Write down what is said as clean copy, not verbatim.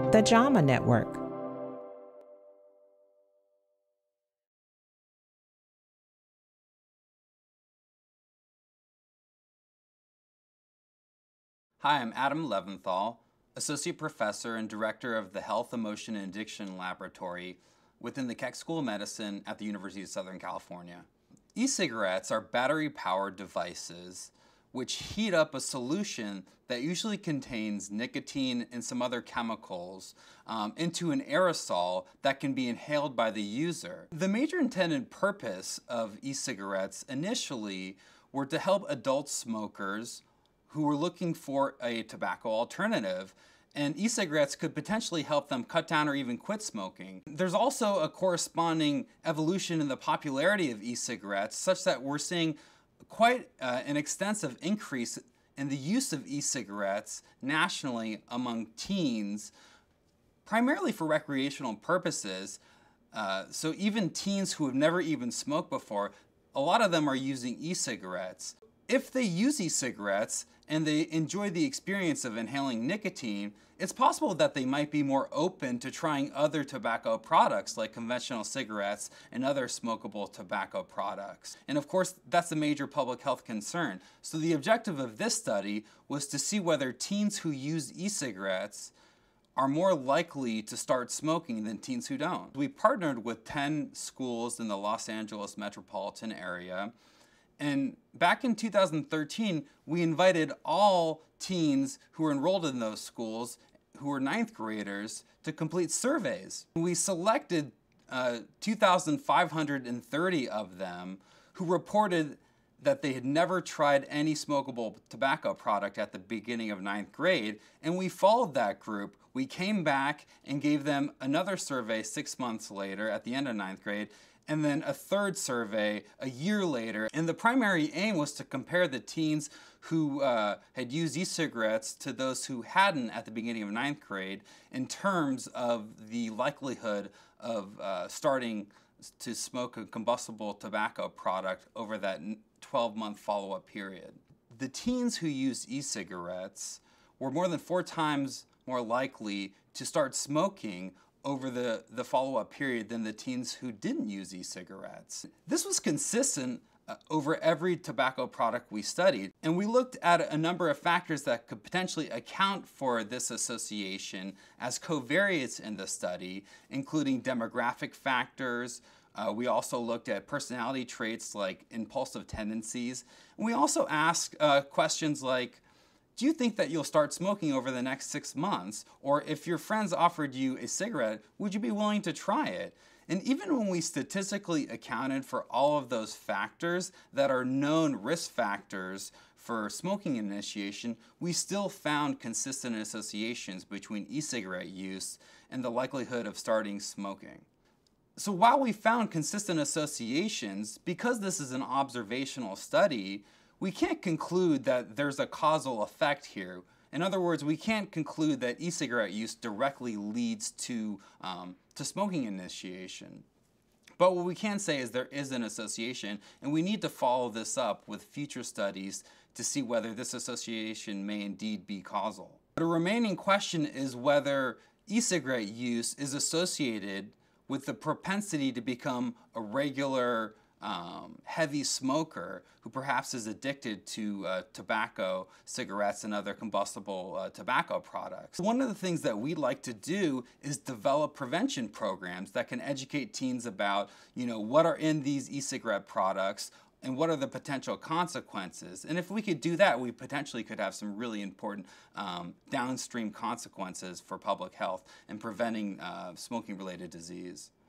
the JAMA Network. Hi, I'm Adam Leventhal, Associate Professor and Director of the Health, Emotion, and Addiction Laboratory within the Keck School of Medicine at the University of Southern California. E-cigarettes are battery-powered devices which heat up a solution that usually contains nicotine and some other chemicals into an aerosol that can be inhaled by the user. The major intended purpose of e-cigarettes initially were to help adult smokers who were looking for a tobacco alternative, and e-cigarettes could potentially help them cut down or even quit smoking. There's also a corresponding evolution in the popularity of e-cigarettes such that we're seeing quite an extensive increase in the use of e-cigarettes nationally among teens, primarily for recreational purposes. So even teens who have never even smoked before, a lot of them are using e-cigarettes. If they use e-cigarettes and they enjoy the experience of inhaling nicotine, it's possible that they might be more open to trying other tobacco products like conventional cigarettes and other smokable tobacco products. And of course, that's a major public health concern. So the objective of this study was to see whether teens who use e-cigarettes are more likely to start smoking than teens who don't. We partnered with 10 schools in the Los Angeles metropolitan area. And back in 2013, we invited all teens who were enrolled in those schools, who were ninth graders, to complete surveys. We selected 2,530 of them who reported that they had never tried any smokable tobacco product at the beginning of ninth grade, and we followed that group. We came back and gave them another survey 6 months later at the end of ninth grade, and then a third survey a year later. And the primary aim was to compare the teens who had used e-cigarettes to those who hadn't at the beginning of ninth grade in terms of the likelihood of starting to smoke a combustible tobacco product over that 12-month follow-up period. The teens who used e-cigarettes were more than 4 times more likely to start smoking over the follow-up period than the teens who didn't use e-cigarettes. This was consistent over every tobacco product we studied, and we looked at a number of factors that could potentially account for this association as covariates in the study, including demographic factors. We also looked at personality traits like impulsive tendencies. And we also asked questions like, do you think that you'll start smoking over the next 6 months? Or if your friends offered you a cigarette, would you be willing to try it? And even when we statistically accounted for all of those factors that are known risk factors for smoking initiation, we still found consistent associations between e-cigarette use and the likelihood of starting smoking. So while we found consistent associations, because this is an observational study, we can't conclude that there's a causal effect here. In other words, we can't conclude that e-cigarette use directly leads to smoking initiation. But what we can say is there is an association, and we need to follow this up with future studies to see whether this association may indeed be causal. The remaining question is whether e-cigarette use is associated with the propensity to become a regular heavy smoker who perhaps is addicted to tobacco, cigarettes, and other combustible tobacco products. One of the things that we'd like to do is develop prevention programs that can educate teens about, what are in these e-cigarette products and what are the potential consequences. And if we could do that, we potentially could have some really important downstream consequences for public health and preventing smoking-related disease.